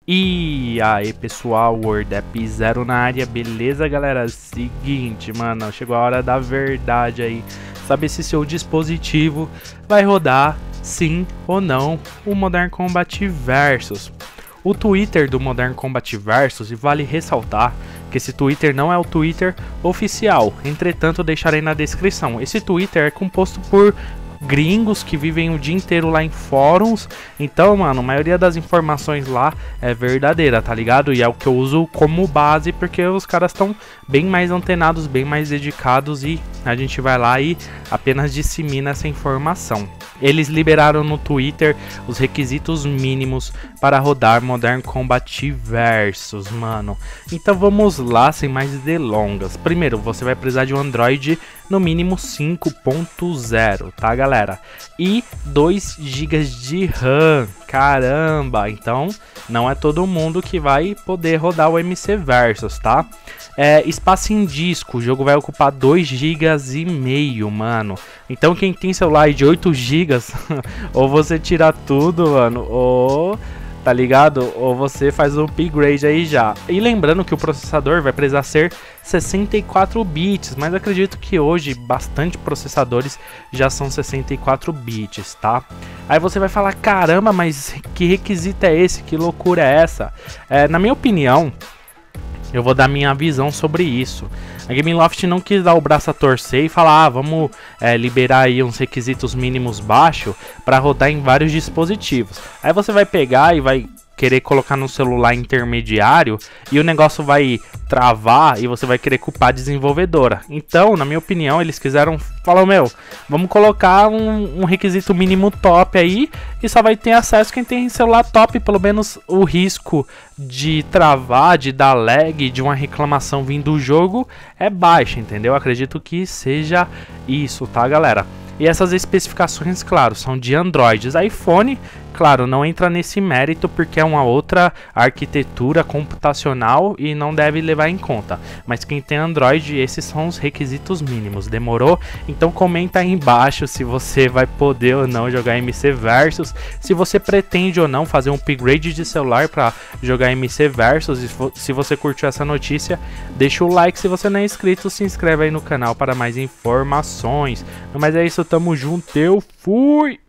E aí pessoal, WordApp Zero na área, beleza galera? Seguinte, mano, chegou a hora da verdade aí. Saber se seu dispositivo vai rodar sim ou não o Modern Combat Versus. O Twitter do Modern Combat Versus, e vale ressaltar que esse Twitter não é o Twitter oficial, entretanto deixarei na descrição. Esse Twitter é composto por gringos que vivem o dia inteiro lá em fóruns. Então, mano, a maioria das informações lá é verdadeira, tá ligado? E é o que eu uso como base, porque os caras estão bem mais antenados, bem mais dedicados, e a gente vai lá e apenas dissemina essa informação. Eles liberaram no Twitter os requisitos mínimos para rodar Modern Combat Versus, mano. Então vamos lá, sem mais delongas. Primeiro, você vai precisar de um Android no mínimo 5.0, tá galera? E 2 GB de RAM, caramba! Então não é todo mundo que vai poder rodar o MC Versus, tá? Espaço em disco, o jogo vai ocupar 2 GB e meio, mano. Então quem tem celular de 8 GB, ou você tira tudo, mano, ou... tá ligado? Ou você faz o upgrade aí já. E lembrando que o processador vai precisar ser 64 bits, mas acredito que hoje bastante processadores já são 64 bits, tá? Aí você vai falar, caramba, mas que requisito é esse? Que loucura é essa? Na minha opinião, eu vou dar minha visão sobre isso. A Gameloft não quis dar o braço a torcer e falar, vamos liberar aí uns requisitos mínimos baixos para rodar em vários dispositivos. Aí você vai pegar e vai querer colocar no celular intermediário e o negócio vai travar e você vai querer culpar a desenvolvedora. Então, na minha opinião, eles quiseram falar, meu, vamos colocar um requisito mínimo top aí e só vai ter acesso quem tem celular top. Pelo menos o risco de travar, de dar lag, de uma reclamação vindo do jogo é baixo, entendeu? Acredito que seja isso, tá galera? E essas especificações, claro, são de Androids. iPhone, claro, não entra nesse mérito porque é uma outra arquitetura computacional e não deve levar em conta. Mas quem tem Android, esses são os requisitos mínimos, demorou? Então comenta aí embaixo se você vai poder ou não jogar MC Versus, se você pretende ou não fazer um upgrade de celular para jogar MC Versus. E se você curtiu essa notícia, deixa o like. Se você não é inscrito, se inscreve aí no canal para mais informações. Mas é isso, tamo junto, eu fui!